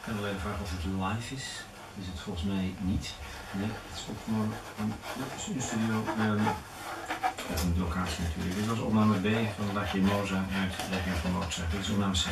Ik kan alleen vragen of het live is. Dat is het volgens mij niet. Nee, het is ook gewoon een studio. Een locatie natuurlijk. Dit was opname B van Lacrimosa uit Requiem van Mozart. Dit is opname C.